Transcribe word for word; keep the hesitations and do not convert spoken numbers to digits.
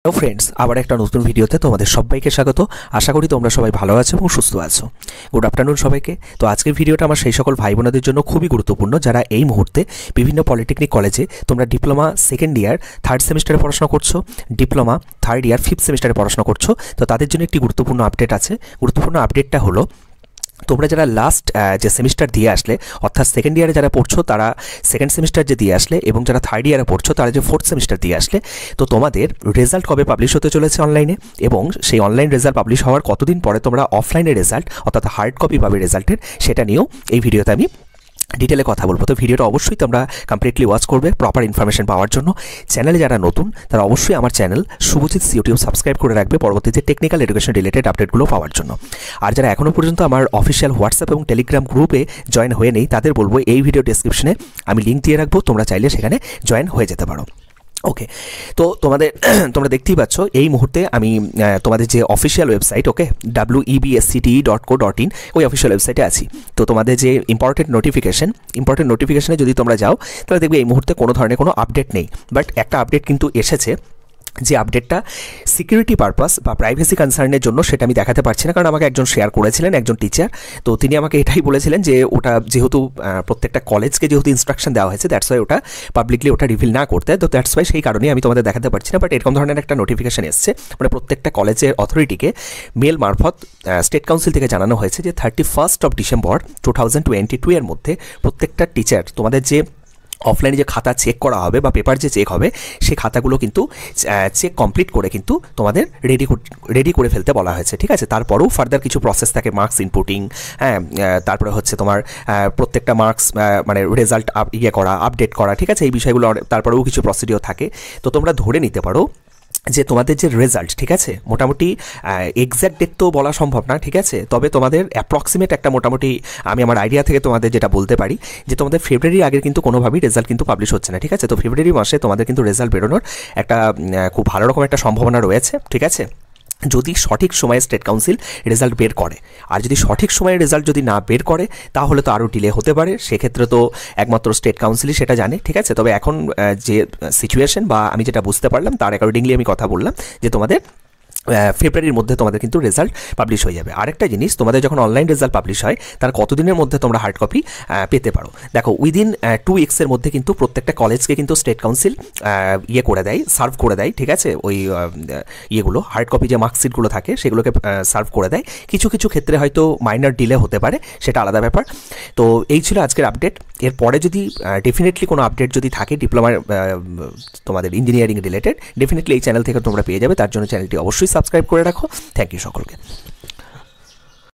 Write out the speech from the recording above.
Hello friends, আবার একটা নতুন ভিডিওতে তোমাদের সবাইকে স্বাগত। আশা করি তোমরা সবাই ভালো আছো এবং সুস্থ আছো। গুড আফটারনুন সবাইকে। তো আজকের ভিডিওটা আমার সেই সকল ভাই বোনদের জন্য খুবই গুরুত্বপূর্ণ যারা এই মুহূর্তে বিভিন্ন পলিটেকনিক কলেজে তোমরা ডিপ্লোমা সেকেন্ড ইয়ার থার্ড সেমিস্টারে পড়াশোনা করছো, ডিপ্লোমা থার্ড ইয়ার ফিফথ সেমিস্টারে পড়াশোনা করছো। তো তাদের জন্য একটি গুরুত্বপূর্ণ আপডেট আছে। গুরুত্বপূর্ণ আপডেটটা হলো, তোমরা যারা লাস্ট যে সেমিস্টার দিয়ে আসলে, অর্থাৎ সেকেন্ড ইয়ারে যারা পড়ছো তারা সেকেন্ড সেমিস্টার যে দিয়ে আসলে এবং যারা থার্ড ইয়ারে পড়ছো তারা যে ফোর্থ সেমিস্টার দিয়ে আসলে, তো তোমাদের রেজাল্ট কবে পাবলিশ হতে চলেছে অনলাইনে, এবং সেই অনলাইন রেজাল্ট পাবলিশ হওয়ার কতদিন পরে তোমরা অফলাইনে রেজাল্ট অর্থাৎ হার্ড কপি পাবে রেজাল্টের, সেটা নিয়েও এই ভিডিওতে আমি ডিটেলে কথা বলবো। তো ভিডিওটা অবশ্যই তোমরা কমপ্লিটলি ওয়াচ করবে প্রপার ইনফরমেশন পাওয়ার জন্য। চ্যানেলে যারা নতুন তারা অবশ্যই আমার চ্যানেল শুভজিৎ ইউটিউব সাবস্ক্রাইব করে রাখবে পরবর্তীতে টেকনিক্যাল এডুকেশন রিলেটেড আপডেটগুলো পাওয়ার জন্য। আর যারা এখনও পর্যন্ত আমার অফিসিয়াল হোয়াটসঅ্যাপ এবং টেলিগ্রাম গ্রুপে জয়েন হয়ে নেই তাদের বলবো এই ভিডিও ডেসক্রিপশনে আমি লিঙ্ক দিয়ে রাখবো, তোমরা চাইলে সেখানে জয়েন হয়ে যেতে পারো। ওকে, তো তোমাদের তোমরা দেখতেই পাচ্ছ এই মুহূর্তে আমি তোমাদের যে official website, okay, W E B S C T E dot co dot in, ওই অফিসিয়াল ওয়েবসাইটে আছি। তো তোমাদের যে ইম্পর্টেন্ট নোটিফিকেশন ইম্পর্টেন্ট নোটিফিকেশনে যদি তোমরা যাও তাহলে দেখবে এই মুহূর্তে কোনো ধরনের কোনো আপডেট নেই, বাট একটা আপডেট কিন্তু এসেছে। যে আপডেটটা সিকিউরিটি পারপাস বা প্রাইভেসি কনসার্নের জন্য, সেটা আমি দেখাতে পারছি না, কারণ আমাকে একজন শেয়ার করেছিলেন, একজন টিচার। তো তিনি আমাকে এটাই বলেছিলেন যে ওটা যেহেতু প্রত্যেকটা কলেজকে যেহেতু ইনস্ট্রাকশন দেওয়া হয়েছে, দ্যাটস ওয়াই ওটা পাবলিকলি ওটা রিভিল না করতে। তো দ্যাটস ওয়াই সেই কারণেই আমি তোমাদের দেখাতে পারছি না। বাট এরকম ধরনের একটা নোটিফিকেশন এসছে, মানে প্রত্যেকটা কলেজের অথরিটিকে মেল মারফত স্টেট কাউন্সিল থেকে জানানো হয়েছে যে thirty first of December two thousand twenty two এর মধ্যে প্রত্যেকটা টিচার তোমাদের যে অফলাইনে যে খাতা চেক করা হবে বা পেপার যে চেক হবে, সেই খাতাগুলো কিন্তু চেক কমপ্লিট করে কিন্তু তোমাদের রেডি রেডি করে ফেলতে বলা হয়েছে, ঠিক আছে। তারপরেও ফার্দার কিছু প্রসেস থাকে, মার্কস ইনপুটিং, হ্যাঁ, তারপরে হচ্ছে তোমার প্রত্যেকটা মার্কস মানে রেজাল্ট ইয়ে করা, আপডেট করা, ঠিক আছে, এই বিষয়গুলো তারপরেও কিছু প্রসিডিওর থাকে। তো তোমরা ধরে নিতে পারো যে তোমাদের যে রেজাল্ট, ঠিক আছে, মোটামুটি এক্স্যাক্ট ডেট তো বলা সম্ভব না, ঠিক আছে, তবে তোমাদের অ্যাপ্রক্সিমেট একটা মোটামুটি আমি আমার আইডিয়া থেকে তোমাদের যেটা বলতে পারি যে তোমাদের ফেব্রুয়ারির আগের কিন্তু কোনোভাবেই রেজাল্ট কিন্তু পাবলিশ হচ্ছে না, ঠিক আছে। তো ফেব্রুয়ারি মাসে তোমাদের কিন্তু রেজাল্ট বেরোনোর একটা খুব ভালো রকম একটা সম্ভাবনা রয়েছে, ঠিক আছে, যদি সঠিক সময়ে স্টেট কাউন্সিল রেজাল্ট বের করে। আর যদি সঠিক সময়ে রেজাল্ট যদি না বের করে তাহলে তো আরও ডিলে হতে পারে, সেক্ষেত্রে তো একমাত্র স্টেট কাউন্সিলই সেটা জানে, ঠিক আছে। তবে এখন যে সিচুয়েশন বা আমি যেটা বুঝতে পারলাম তার অ্যাকর্ডিংলি আমি কথা বললাম যে তোমাদের ফেব্রুয়ারির মধ্যে তোমাদের কিন্তু রেজাল্ট পাবলিশ হয়ে যাবে। আরেকটা জিনিস, তোমাদের যখন অনলাইন রেজাল্ট পাবলিশ হয় তার কতদিনের মধ্যে তোমরা হার্ড কপি পেতে পারো, দেখো উইদিন টু উইক্সের মধ্যে কিন্তু প্রত্যেকটা কলেজকে কিন্তু স্টেট কাউন্সিল ইয়ে করে দেয়, সার্ভ করে দেয়, ঠিক আছে, ওই ইয়েগুলো হার্ড কপি যে মার্কশিটগুলো থাকে সেগুলোকে সার্ভ করে দেয়। কিছু কিছু ক্ষেত্রে হয়তো মাইনর ডিলে হতে পারে, সেটা আলাদা ব্যাপার। তো এই ছিল আজকের আপডেট। এরপরে যদি ডেফিনেটলি কোনো আপডেট যদি থাকে ডিপ্লোমার তোমাদের ইঞ্জিনিয়ারিং রিলেটেড, ডেফিনেটলি এই চ্যানেল থেকে তোমরা পেয়ে যাবে। তার জন্য চ্যানেলটি অবশ্যই সাবস্ক্রাইব করে রাখো। থ্যাংক ইউ সকলকে।